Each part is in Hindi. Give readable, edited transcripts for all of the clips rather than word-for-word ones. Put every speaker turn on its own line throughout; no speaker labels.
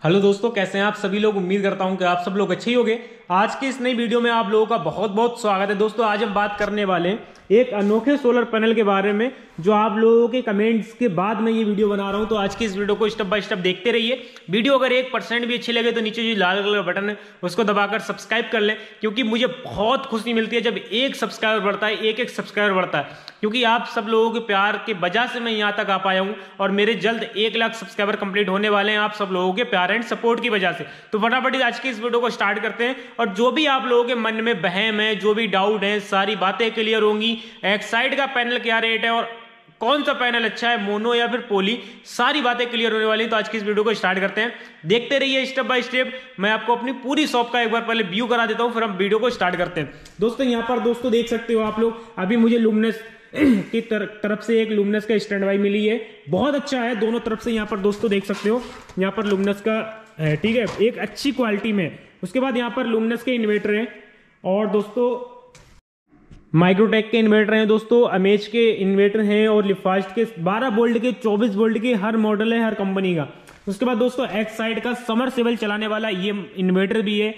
हेलो दोस्तों, कैसे हैं आप सभी लोग। उम्मीद करता हूं कि आप सब लोग अच्छे ही होंगे। आज की इस नई वीडियो में आप लोगों का बहुत बहुत स्वागत है। दोस्तों आज हम बात करने वाले हैं एक अनोखे सोलर पैनल के बारे में, जो आप लोगों के कमेंट्स के बाद मैं ये वीडियो बना रहा हूं। तो आज की इस वीडियो को स्टेप बाय स्टेप देखते रहिए। वीडियो अगर 1% भी अच्छी लगे तो नीचे जो लाल कलर का बटन है उसको दबाकर सब्सक्राइब कर लें, क्योंकि मुझे बहुत खुशी मिलती है जब एक सब्सक्राइबर बढ़ता है, एक सब्सक्राइबर बढ़ता है, क्योंकि आप सब लोगों के प्यार के वजह से मैं यहाँ तक आ पाया हूँ और मेरे जल्द 1 लाख सब्सक्राइबर कंप्लीट होने वाले हैं आप सब लोगों के प्यार एंड सपोर्ट की वजह से। तो फटाफट आज की इस वीडियो को स्टार्ट करते हैं और जो भी आप लोगों के मन में बहम है, जो भी डाउट है, सारी बातें क्लियर होंगी। एक्साइड का पैनल क्या रेट है और कौन सा पैनल अच्छा है, मोनो या फिर पोली, सारी बातें क्लियर होने वाली हैं। तो आज की इस वीडियो को स्टार्ट करते हैं, देखते रहिए स्टेप बाय स्टेप। मैं आपको अपनी पूरी शॉप का एक बार पहले व्यू करा देता हूं, फिर हम वीडियो को स्टार्ट करते हैं। दोस्तों यहाँ पर दोस्तों देख सकते हो आप लोग, अभी मुझे लुमिनस की तरफ से एक लुमिनस का स्टैंड बाई मिली है, बहुत अच्छा है दोनों तरफ से। यहाँ पर दोस्तों देख सकते हो, यहाँ पर लुमिनस का है, ठीक है, एक अच्छी क्वालिटी में। उसके बाद यहाँ पर लुमिनस के इन्वर्टर हैं और दोस्तों माइक्रोटेक के इन्वर्टर हैं, दोस्तों अमेज के इन्वर्टर हैं और लिफास्ट के 12 वोल्ट के 24 वोल्ट के हर मॉडल है, हर कंपनी का। उसके बाद दोस्तों एक्साइड का समरसेबल चलाने वाला ये इन्वर्टर भी है,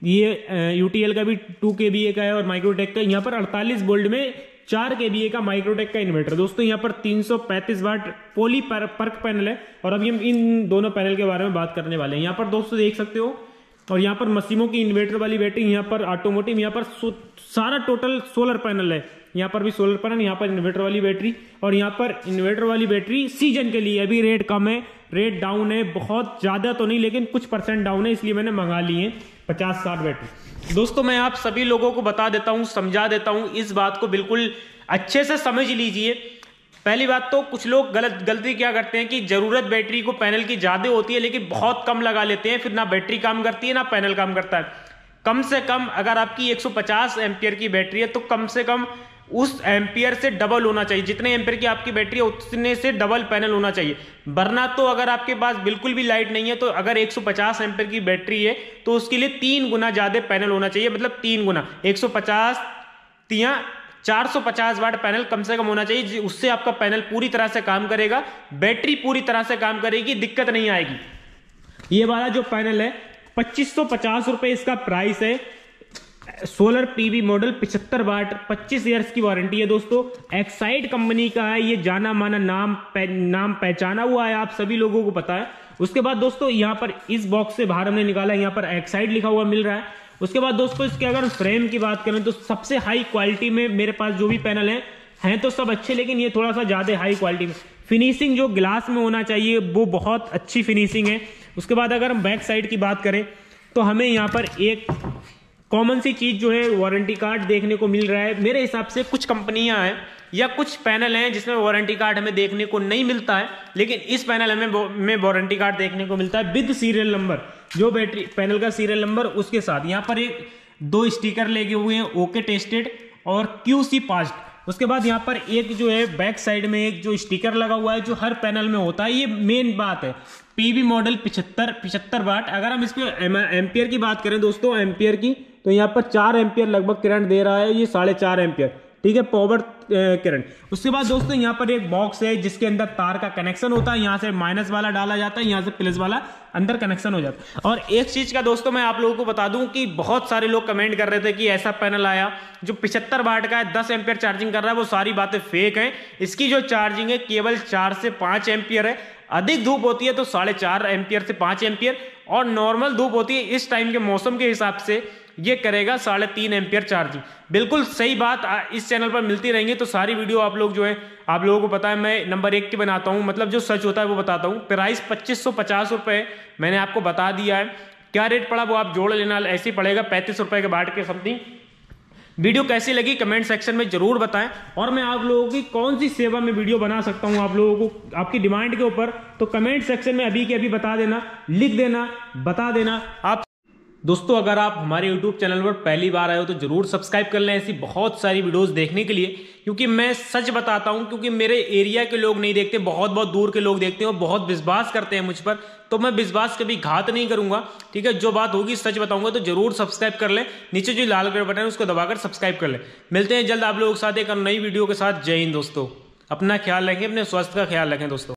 ये यूटीएल का भी 2 kVA का है और माइक्रोटेक का यहाँ पर 48 वोल्ट में 4 kVA का माइक्रोटेक का इन्वर्टर। दोस्तों यहाँ पर 335 वाट पोली पर्क पैनल है और अभी हम इन दोनों पैनल के बारे में बात करने वाले हैं। यहाँ पर दोस्तों देख सकते हो, और यहाँ पर मशीमो की इन्वर्टर वाली बैटरी, यहाँ पर ऑटोमोटिव, यहाँ पर सारा टोटल सोलर पैनल है। यहाँ पर भी सोलर पैनल, यहाँ पर इन्वर्टर वाली बैटरी, और यहाँ पर इन्वर्टर वाली बैटरी सीजन के लिए। अभी रेट कम है, रेट डाउन है, बहुत ज्यादा तो नहीं लेकिन कुछ % डाउन है, इसलिए मैंने मंगा ली है 50-60 बैटरी। दोस्तों मैं आप सभी लोगों को बता देता हूँ, समझा देता हूँ, इस बात को बिल्कुल अच्छे से समझ लीजिए। पहली बात तो कुछ लोग गलती क्या करते हैं कि जरूरत बैटरी को पैनल की ज्यादा होती है लेकिन बहुत कम लगा लेते हैं, फिर ना बैटरी काम करती है ना पैनल काम करता है। कम से कम अगर आपकी 150 एम्पियर की बैटरी है तो कम से कम उस एम्पियर से डबल होना चाहिए। जितने एम्पियर की आपकी बैटरी है उतने से डबल पैनल होना चाहिए, वरना तो अगर आपके पास बिल्कुल भी लाइट नहीं है तो अगर 150 एम्पियर की बैटरी है तो उसके लिए 3 गुना ज्यादा पैनल होना चाहिए, मतलब 3 गुना 150 या 450 वाट पैनल कम से कम होना चाहिए। उससे आपका पैनल पूरी तरह से काम करेगा, बैटरी पूरी तरह से काम करेगी, दिक्कत नहीं आएगी। ये वाला जो पैनल है 2550 रुपए इसका प्राइस है। Solar PV model 75 watt, 25 years की वारंटी है दोस्तों। एक्साइड कंपनी का है, ये जाना माना नाम पहचाना हुआ है, आप सभी लोगों को पता है। उसके बाद दोस्तों यहाँ पर इस बॉक्स से बाहर हमने निकाला, यहाँ पर एक्साइड लिखा हुआ मिल रहा है। उसके बाद दोस्तों इसके अगर फ्रेम की बात करें तो सबसे हाई क्वालिटी में मेरे पास जो भी पैनल हैं तो सब अच्छे, लेकिन ये थोड़ा सा ज्यादा हाई क्वालिटी में। फिनिशिंग जो ग्लास में होना चाहिए वो बहुत अच्छी फिनिशिंग है। उसके बाद अगर हम बैक साइड की बात करें तो हमें यहाँ पर एक कॉमन सी चीज जो है वारंटी कार्ड देखने को मिल रहा है। मेरे हिसाब से कुछ कंपनियां हैं या कुछ पैनल हैं जिसमें वारंटी कार्ड हमें देखने को नहीं मिलता है, लेकिन इस पैनल में वारंटी कार्ड देखने को मिलता है विद सीरियल नंबर, जो बैटरी पैनल का सीरियल नंबर उसके साथ। यहाँ पर 2 स्टिकर लगे हुए हैं, ओके टेस्टेड और QC पास्ड। उसके बाद यहाँ पर एक जो है बैक साइड में एक जो स्टिकर लगा हुआ है जो हर पैनल में होता है, ये मेन बात है। PV model 75 watt. अगर हम इसके एम्पियर की बात करें दोस्तों, एम्पियर की, तो यहाँ पर 4 एम्पियर लगभग करंट दे रहा है, ये 4.5 एम्पियर, ठीक है, पावर करंट। उसके बाद दोस्तों यहाँ पर एक बॉक्स है जिसके अंदर तार का कनेक्शन होता है, यहाँ से माइनस वाला डाला जाता है, यहाँ से प्लस वाला अंदर कनेक्शन हो जाता है। और एक चीज का दोस्तों मैं आप लोगों को बता दूं कि बहुत सारे लोग कमेंट कर रहे थे कि ऐसा पैनल आया जो 75 वाट का है, 10 एम्पियर चार्जिंग कर रहा है, वो सारी बातें फेक हैं। इसकी जो चार्जिंग है केवल 4 से 5 एम्पियर है। अधिक धूप होती है तो 4.5 एम्पियर से 5 एम्पियर, और नॉर्मल धूप होती है इस टाइम के मौसम के हिसाब से ये करेगा 3.5 एम्पियर चार्जिंग। बिल्कुल सही बात इस चैनल पर मिलती रहेंगी, तो सारी वीडियो आप लोग जो है, आप लोगों को पता है मैं नंबर 1 की बनाता हूं, मतलब जो सच होता है वो बताता हूं। प्राइस 2550 रुपए मैंने आपको बता दिया है। क्या रेट पड़ा वो आप जोड़ लेना, ऐसे ही पड़ेगा 35 रुपए के बाट के समथिंग। वीडियो कैसी लगी कमेंट सेक्शन में जरूर बताएं, और मैं आप लोगों की कौन सी सेवा में वीडियो बना सकता हूं आप लोगों को आपकी डिमांड के ऊपर, तो कमेंट सेक्शन में अभी के अभी बता देना, लिख देना, बता देना आप। दोस्तों अगर आप हमारे YouTube चैनल पर पहली बार आए हो तो जरूर सब्सक्राइब कर लें ऐसी बहुत सारी वीडियोस देखने के लिए, क्योंकि मैं सच बताता हूं, क्योंकि मेरे एरिया के लोग नहीं देखते, बहुत बहुत दूर के लोग देखते हैं और बहुत विश्वास करते हैं मुझ पर, तो मैं विश्वास कभी घात नहीं करूंगा, ठीक है। जो बात होगी सच बताऊंगा, तो जरूर सब्सक्राइब कर लें। नीचे जो लाल कलर बटन है उसको दबाकर सब्सक्राइब कर लें। मिलते हैं जल्द आप लोगों के साथ एक नई वीडियो के साथ। जय हिंद दोस्तों, अपना ख्याल रखें, अपने स्वास्थ्य का ख्याल रखें दोस्तों।